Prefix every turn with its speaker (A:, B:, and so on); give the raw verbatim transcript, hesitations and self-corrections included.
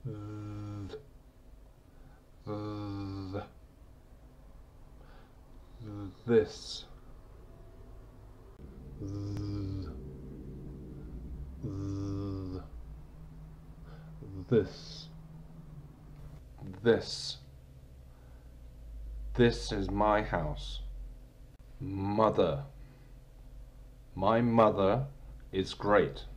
A: th, th, this, th, th, this, this. This is my house. Mother. My mother is great.